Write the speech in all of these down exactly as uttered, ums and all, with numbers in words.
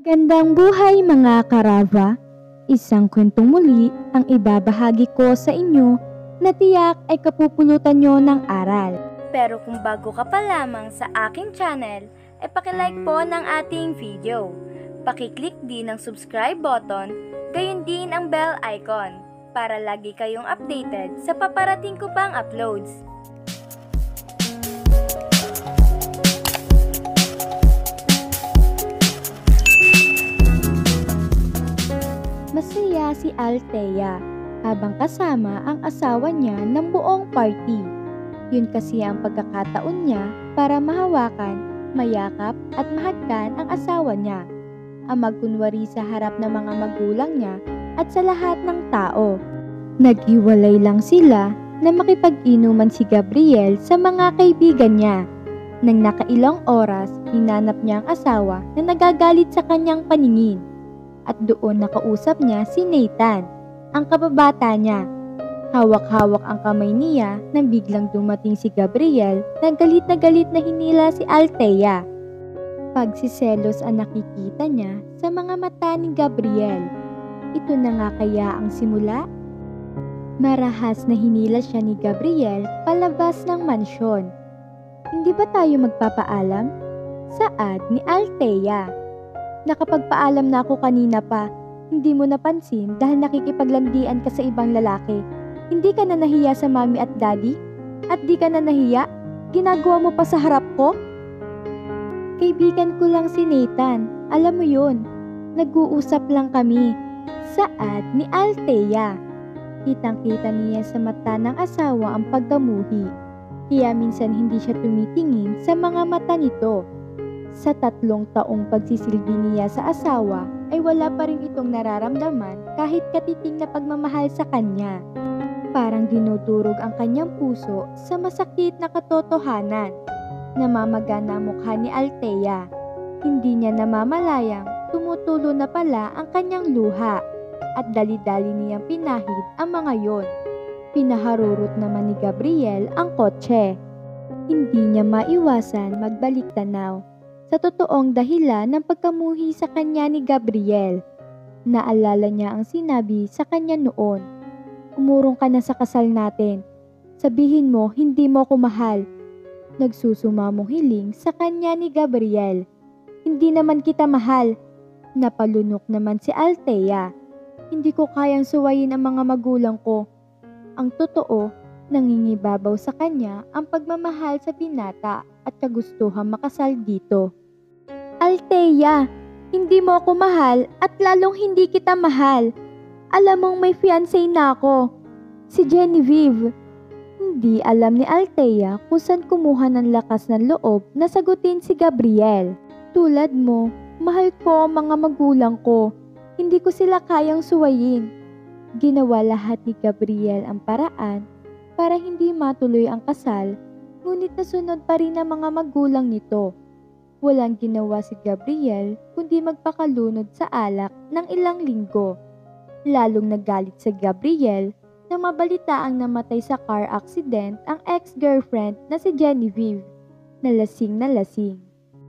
Gandang buhay mga karava! Isang kwentong muli ang ibabahagi ko sa inyo na tiyak ay kapupulutan nyo ng aral. Pero kung bago ka pa lamang sa aking channel, ay pakilike po ng ating video. Pakiclick din ang subscribe button, gayon din ang bell icon para lagi kayong updated sa paparating ko pang uploads. Masaya si Althea habang kasama ang asawa niya ng buong party. Yun kasi ang pagkakataon niya para mahawakan, mayakap at mahagkan ang asawa niya. Ang magkunwari sa harap ng mga magulang niya at sa lahat ng tao. Naghiwalay lang sila na makipag-inuman si Gabriel sa mga kaibigan niya. Nang nakailang oras, hinanap niya ang asawa na nagagalit sa kanyang paningin. At doon nakausap niya si Nathan, ang kababata niya. Hawak-hawak ang kamay niya nang biglang dumating si Gabriel na galit na galit na hinila si Althea. Pagsiselos ang nakikita niya sa mga mata ni Gabriel. Ito na nga kaya ang simula? Marahas na hinila siya ni Gabriel palabas ng mansyon. Hindi ba tayo magpapaalam? Saad ni Althea. Nakapagpaalam na ako kanina pa, hindi mo napansin dahil nakikipaglandian ka sa ibang lalaki. Hindi ka na nahiya sa mami at daddy? At di ka na nahiya? Ginagawa mo pa sa harap ko? Kaibigan ko lang si Nathan, alam mo yun. Nag-uusap lang kami. Saad ni Althea. Kitang-kita niya sa mata ng asawa ang pagdamuhi. Kaya minsan hindi siya tumitingin sa mga mata nito. Sa tatlong taong pagsisilbi niya sa asawa ay wala pa rin itong nararamdaman kahit katiting na pagmamahal sa kanya. Parang dinudurog ang kanyang puso sa masakit na katotohanan. Namamagana ang mukha ni Althea. Hindi niya namamalayang tumutulo na pala ang kanyang luha at dali-dali niyang pinahid ang mga yon. Pinaharurot naman ni Gabriel ang kotse. Hindi niya maiwasan magbalik tanaw sa totoong dahilan ng pagkamuhi sa kanya ni Gabriel. Naalala niya ang sinabi sa kanya noon. Umurong ka na sa kasal natin. Sabihin mo hindi mo ko mahal. Nagsusumamong hiling sa kanya ni Gabriel. Hindi naman kita mahal. Napalunok naman si Althea. Hindi ko kayang suwayin ang mga magulang ko. Ang totoo, nangingibabaw sa kanya ang pagmamahal sa binata at kagustuhan makasal dito. Althea, hindi mo ako mahal at lalong hindi kita mahal. Alam mong may fiancé na ako, si Genevieve. Hindi alam ni Althea kung saan kumuha ng lakas ng loob na sagutin si Gabriel. Tulad mo, mahal ko ang mga magulang ko. Hindi ko sila kayang suwayin. Ginawa lahat ni Gabriel ang paraan para hindi matuloy ang kasal, ngunit nasunod pa rin ang mga magulang nito. Walang ginawa si Gabriel kundi magpakalunod sa alak ng ilang linggo. Lalong nagalit si Gabriel nang mabalitaang namatay sa car accident ang ex-girlfriend na si Genevieve, na lasing na lasing.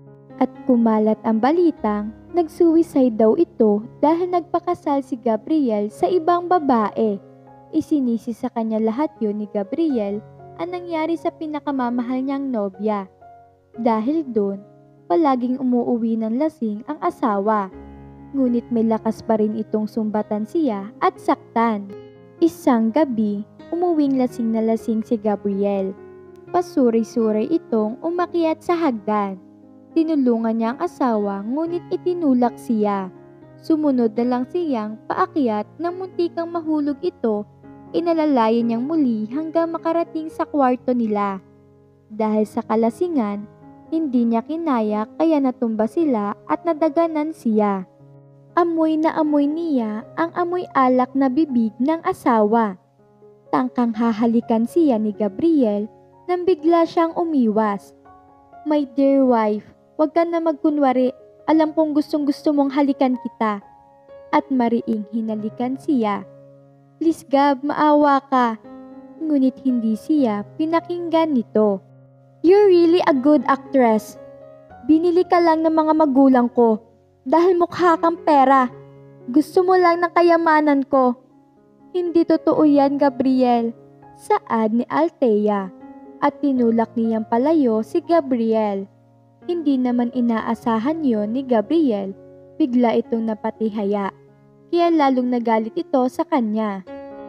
At kumalat ang balitang nag-suicide daw ito dahil nagpakasal si Gabriel sa ibang babae. Isinisi sa kanya lahat yun ni Gabriel ang nangyari sa pinakamamahal niyang nobya. Dahil doon, palaging umuuwi ng lasing ang asawa. Ngunit may lakas pa rin itong sumbatan siya at saktan. Isang gabi, umuwing lasing na lasing si Gabriel. Pasuray-suray itong umakyat sa hagdan. Tinulungan niya ang asawa ngunit itinulak siya. Sumunod na lang siyang paakyat nang muntikang mahulog ito. Inalalayan niyang muli hanggang makarating sa kwarto nila. Dahil sa kalasingan, hindi niya kinaya kaya natumba sila at nadaganan siya. Amoy na amoy niya ang amoy alak na bibig ng asawa. Tangkang hahalikan siya ni Gabriel nang bigla siyang umiwas. My dear wife, wag ka na magkunwari. Alam kong gustong gusto mong halikan kita. At mariing hinalikan siya. Please Gab, maawa ka. Ngunit hindi siya pinakinggan nito. You're really a good actress. Binili ka lang ng mga magulang ko. dahil mukha kang pera. Gusto mo lang ng kayamanan ko. Hindi totoo yan, Gabriel, saad ni Althea, at tinulak niyang palayo si Gabriel. Hindi naman inaasahan yon ni Gabriel, bigla itong napatihaya, kaya lalong nagalit ito sa kanya.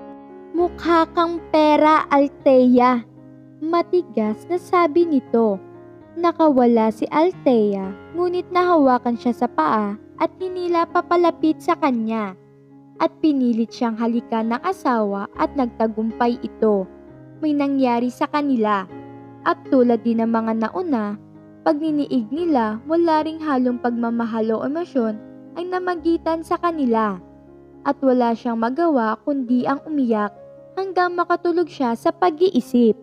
Mukha kang pera, Althea, matigas na sabi nito. Nakawala si Althea, ngunit nahawakan siya sa paa at hinila papalapit sa kanya. At pinilit siyang halikan ng asawa at nagtagumpay ito. May nangyari sa kanila. At tulad din ng mga nauna, pag niniig nila, wala ring halong pagmamahal o emosyon ay namagitan sa kanila. At wala siyang magawa kundi ang umiyak hanggang makatulog siya sa pag-iisip.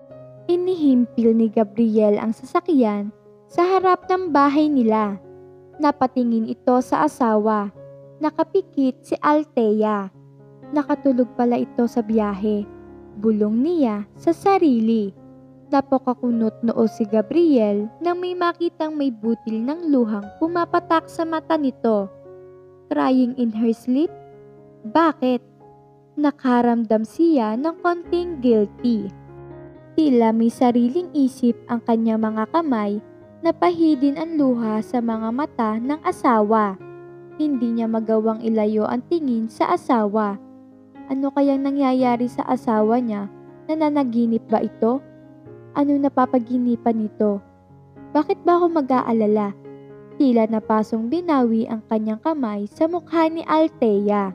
Inihimpil ni Gabriel ang sasakyan sa harap ng bahay nila. Napatingin ito sa asawa. Nakapikit si Althea. Nakatulog pala ito sa biyahe. Bulong niya sa sarili. Napakakunot noo si Gabriel nang may makitang may butil ng luhang pumapatak sa mata nito. Crying in her sleep? Bakit? Nakaramdam siya ng konting guilty. Tila may sariling isip ang kanyang mga kamay na pahidin ang luha sa mga mata ng asawa. Hindi niya magawang ilayo ang tingin sa asawa. Ano kayang nangyayari sa asawa niya? Nananaginip ba ito? Ano napapaginipan nito? Bakit ba ako mag-aalala? Tila napasong binawi ang kanyang kamay sa mukha ni Althea.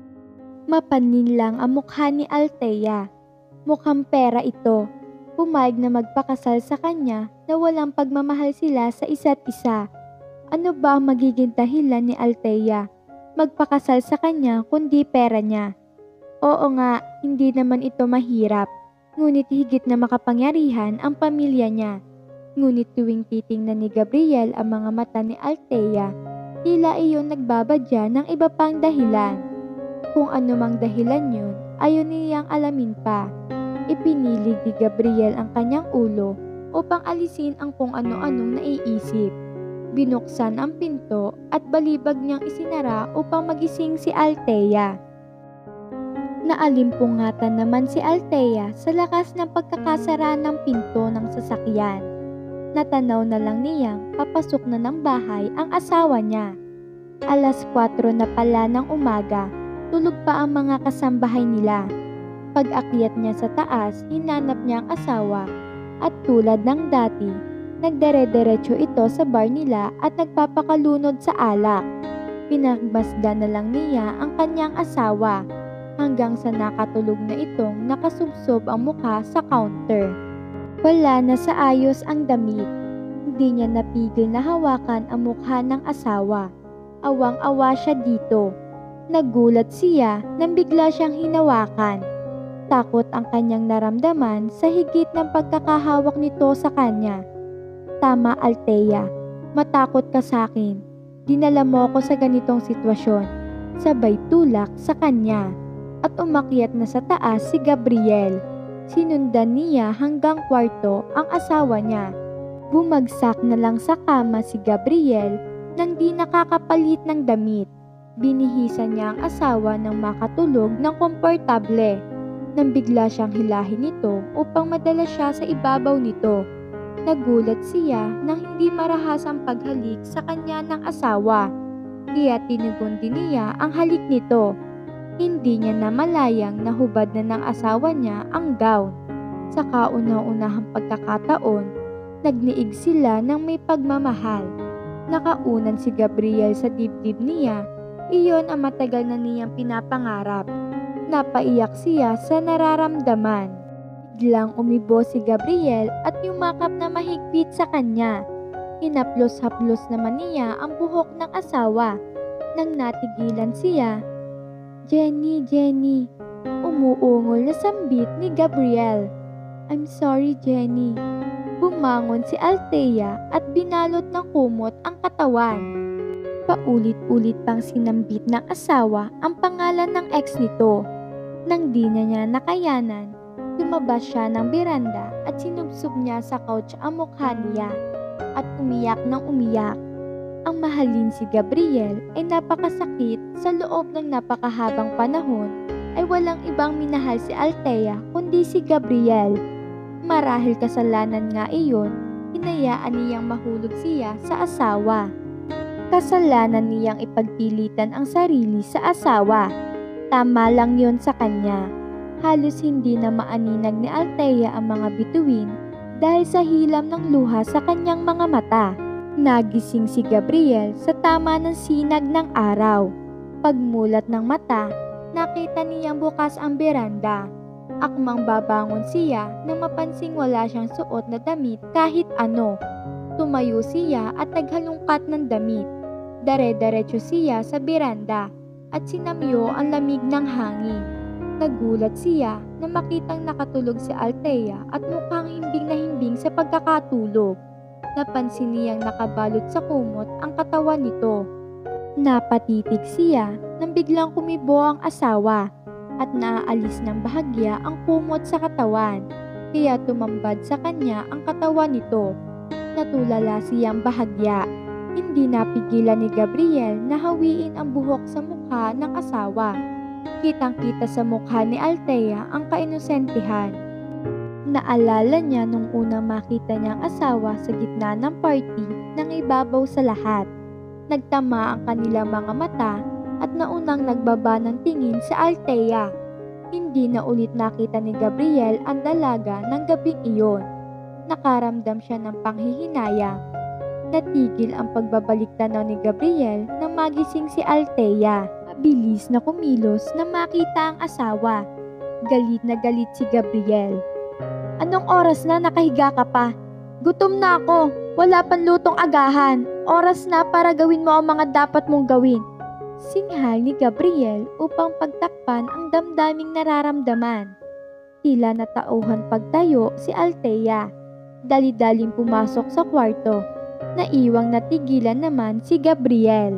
Mapanin lang ang mukha ni Althea. Mukhang pera ito. Pumayag na magpakasal sa kanya na walang pagmamahal sila sa isa't isa. Ano ba ang magiging dahilan ni Althea? Magpakasal sa kanya kundi pera niya. Oo nga, hindi naman ito mahirap. Ngunit higit na makapangyarihan ang pamilya niya. Ngunit tuwing titingnan ni Gabriel ang mga mata ni Althea, tila iyon nagbabadya ng iba pang dahilan. Kung ano mang dahilan yun, ayaw niyang alamin pa. Ipinilig ni Gabriel ang kanyang ulo upang alisin ang kung ano-anong naiisip. Binuksan ang pinto at balibag niyang isinara upang magising si Althea. Naalimpungatan naman si Althea sa lakas ng pagkakasara ng pinto ng sasakyan. Natanaw na lang niyang papasok na ng bahay ang asawa niya. Alas kwatro na pala ng umaga, tulog pa ang mga kasambahay nila. Pag-akyat niya sa taas, hinanap niya ang asawa at tulad ng dati, nagdere-derecho ito sa bar nila at nagpapakalunod sa alak. Pinagbasdan na lang niya ang kanyang asawa hanggang sa nakatulog na itong nakasubsob ang mukha sa counter. Wala na sa ayos ang damit. Hindi niya napigil na hawakan ang mukha ng asawa. Awang-awa siya dito. Nagulat siya nang bigla siyang hinawakan. Takot ang kanyang naramdaman sa higit ng pagkakahawak nito sa kanya. Tama, Althea. Matakot ka sa akin. Dinala mo ako sa ganitong sitwasyon. Sabay tulak sa kanya. At umakyat na sa taas si Gabriel. Sinundan niya hanggang kwarto ang asawa niya. Bumagsak na lang sa kama si Gabriel nang di nakakapalit ng damit. Binihisan niya ang asawa ng makatulog ng komportable. Nang bigla siyang hilahin nito upang madala siya sa ibabaw nito. Nagulat siya nang hindi marahas ang paghalik sa kanya ng asawa. Kaya tinugon din niya ang halik nito. Hindi niya namalayang nahubad na ng asawa niya ang gown. Sa kauna-unahang pagkakataon, nagniig sila ng may pagmamahal. Nakaunan si Gabriel sa dibdib niya, iyon ang matagal na niyang pinapangarap. Napaiyak siya sa nararamdaman. Biglang umibo si Gabriel at yumakap na mahigpit sa kanya. Hinaplos-haplos naman niya ang buhok ng asawa. Nang natigilan siya, Jenny, Jenny, umuungol na sambit ni Gabriel. I'm sorry, Jenny. Bumangon si Althea at binalot ng kumot ang katawan. Paulit-ulit pang sinambit ng asawa ang pangalan ng ex nito. Nang di na niya nakayanan, lumabas siya ng beranda at sinubsob niya sa couch ang mukha niya at umiyak ng umiyak. Ang mahalin si Gabriel ay napakasakit sa loob ng napakahabang panahon ay walang ibang minahal si Althea kundi si Gabriel. Marahil kasalanan nga iyon, hinayaan niyang mahulog siya sa asawa. Kasalanan niyang ipagpilitan ang sarili sa asawa. Tama lang yon sa kanya. Halos hindi na maaninag ni Althea ang mga bituin dahil sa hilam ng luha sa kanyang mga mata. Nagising si Gabriel sa tama ng sinag ng araw. Pagmulat ng mata, nakita niyang bukas ang beranda. Akmang babangon siya nang mapansing wala siyang suot na damit kahit ano. Tumayo siya at naghalungkat ng damit. Dare-diretso siya sa beranda at sinamyo ang lamig ng hangin. Nagulat siya na makitang nakatulog si Althea at mukhang himbing na himbing sa pagkakatulog. Napansin niyang nakabalot sa kumot ang katawan nito. Napatitig siya nang biglang kumibo ang asawa at naaalis ng bahagya ang kumot sa katawan. Kaya tumambad sa kanya ang katawan nito. Natulala siyang bahagya. Hindi napigilan ni Gabriel na hawiin ang buhok sa mukha ng asawa. Kitang-kita sa mukha ni Althea ang kainosentihan. Naalala niya nung unang makita niyang asawa sa gitna ng party nang ibabaw sa lahat. Nagtama ang kanilang mga mata at naunang nagbaba ng tingin sa Althea. Hindi na ulit nakita ni Gabriel ang dalaga ng gabing iyon. Nakaramdam siya ng panghihinayang. Natigil ang pagbabalik tanaw ni Gabriel nang magising si Althea. Mabilis na kumilos na makita ang asawa. Galit na galit si Gabriel. Anong oras na nakahiga ka pa? Gutom na ako. Wala pang lutong agahan. Oras na para gawin mo ang mga dapat mong gawin. Singhal ni Gabriel upang pagtakpan ang damdaming nararamdaman. Tila natauhan pagtayo si Althea. Dali-daling pumasok sa kwarto. Naiwang natigilan naman si Gabriel.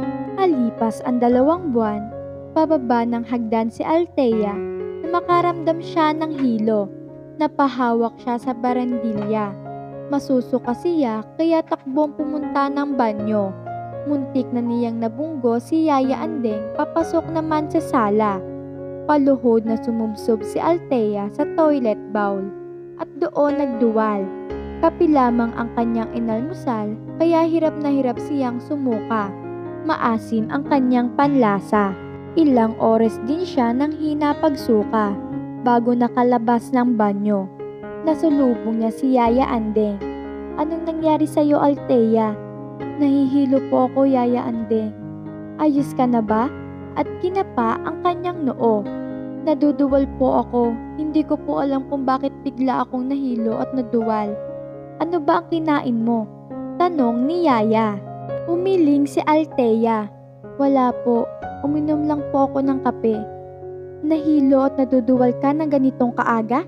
Halipas ang dalawang buwan, pababa ng hagdan si Althea na makaramdam siya ng hilo. Napahawak siya sa barandilya. Masusuka siya kaya takbong pumunta ng banyo. Muntik na niyang nabunggo si Yaya Andeng papasok naman sa sala. Paluhod na sumubsob si Althea sa toilet bowl at doon nagduwal. Kape lamang ang kanyang inalmusal kaya hirap na hirap siyang sumuka. Maasim ang kanyang panlasa. Ilang oras din siya nang hina pagsuka bago nakalabas ng banyo. Nasulubong niya si Yaya Andeng. Anong nangyari sa'yo, Althea? Nahihilo po ako, Yaya Andeng. Ayos ka na ba? At kinapa ang kanyang noo. Naduduwal po ako. Hindi ko po alam kung bakit bigla akong nahilo at naduwal. Ano ba ang kinain mo? Tanong ni Yaya. Umiling si Althea. Wala po. Uminom lang po ako ng kape. Nahilo at naduduwal ka ng ganitong kaaga?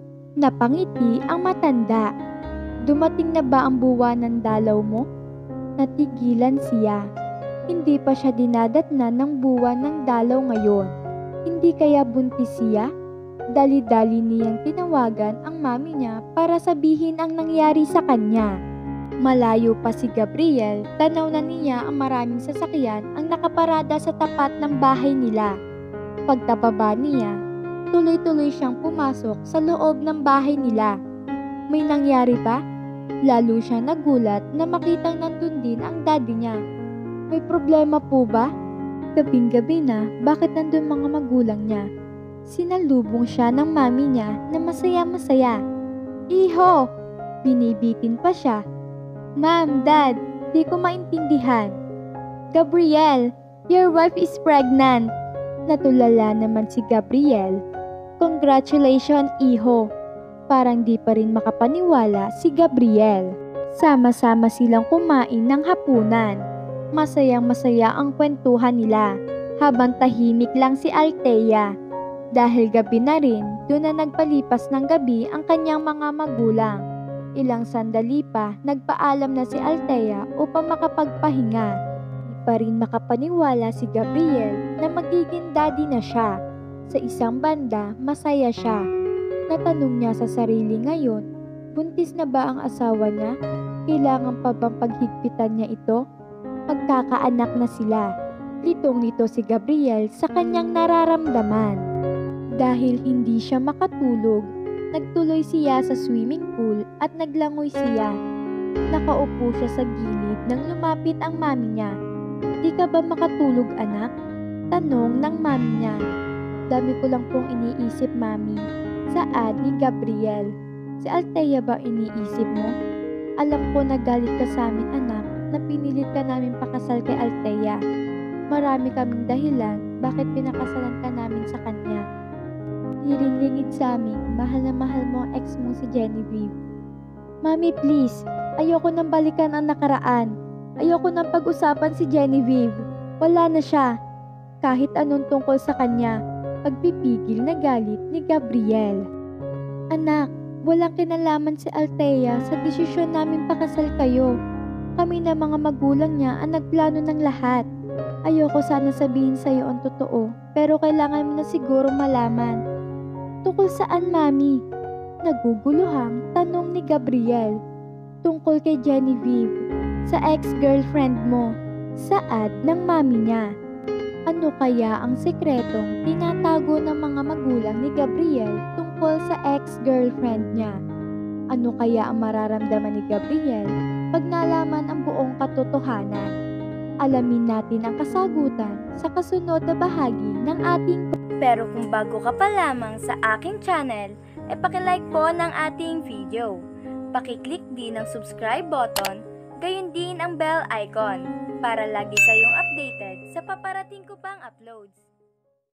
Napangiti ang matanda. Dumating na ba ang buwan ng dalaw mo? Natigilan siya. Hindi pa siya dinadatnan ng buwan ng dalaw ngayon. Hindi kaya buntis siya? Dali-dali niyang tinawagan ang mami niya para sabihin ang nangyari sa kanya. Malayo pa si Gabriel, tanaw na niya ang maraming sasakyan ang nakaparada sa tapat ng bahay nila. Pagtababa niya, tuloy-tuloy siyang pumasok sa loob ng bahay nila. May nangyari ba? Lalo siya nagulat na makitang nandun din ang daddy niya. May problema po ba? Gabing-gabi na, bakit nandun mga magulang niya? Sinalubong siya ng mami niya na masaya-masaya. Iho! Binibitin pa siya. Ma'am, Dad, di ko maintindihan. Gabriel, your wife is pregnant. Natulala naman si Gabriel. Congratulations, Iho. Parang di pa rin makapaniwala si Gabriel. Sama-sama silang kumain ng hapunan. Masayang masaya ang kwentuhan nila habang tahimik lang si Althea. Dahil gabi na rin, doon na nagpalipas ng gabi ang kanyang mga magulang. Ilang sandali pa, nagpaalam na si Althea upang makapagpahinga. Pa rin makapaniwala si Gabriel na magiging daddy na siya. Sa isang banda, masaya siya. Natanong niya sa sarili ngayon, buntis na ba ang asawa niya? Kailangan pa bang paghigpitan niya ito? magkakaanak na sila. Litong-lito si Gabriel sa kanyang nararamdaman. Dahil hindi siya makatulog, nagtuloy siya sa swimming pool at naglangoy siya. Nakaupo siya sa gilid nang lumapit ang mami niya. "Di ka ba makatulog, anak?" tanong ng mami niya. "Dami ko lang pong iniisip, mami," saad ni Gabriel. "Si Althea ba iniisip mo? Alam ko na galit ka sa amin, anak, na pinilit ka namin pakasal kay Althea. Marami kaming dahilan bakit pinakasalan ka namin sa kanya. Hiling-lingid sa amin, mahal na mahal mo ang ex mo si Genevieve. Mami, please, ayoko nang balikan ang nakaraan. Ayoko nang pag-usapan si Genevieve. Wala na siya." Kahit anong tungkol sa kanya, pagpipigil na galit ni Gabriel. "Anak, walang kinalaman si Althea sa desisyon namin pakasal kayo. Kami na mga magulang niya ang nagplano ng lahat. Ayoko sana sabihin sa iyo ang totoo, pero kailangan mo na siguro malaman." "Tungkol saan, mami?" Naguguluhang tanong ni Gabriel. "Tungkol kay Genevieve, sa ex-girlfriend mo," saad ng mami niya. Ano kaya ang sekretong tinatago ng mga magulang ni Gabriel tungkol sa ex-girlfriend niya? Ano kaya ang mararamdaman ni Gabriel pag nalaman ang buong katotohanan? Alamin natin ang kasagutan sa kasunod na bahagi ng ating. Pero kung bago ka pa lamang sa aking channel, ay pakilike po ng ating video. Pakiclick din ang subscribe button, gayon din ang bell icon para lagi kayong updated sa paparating ko pang uploads.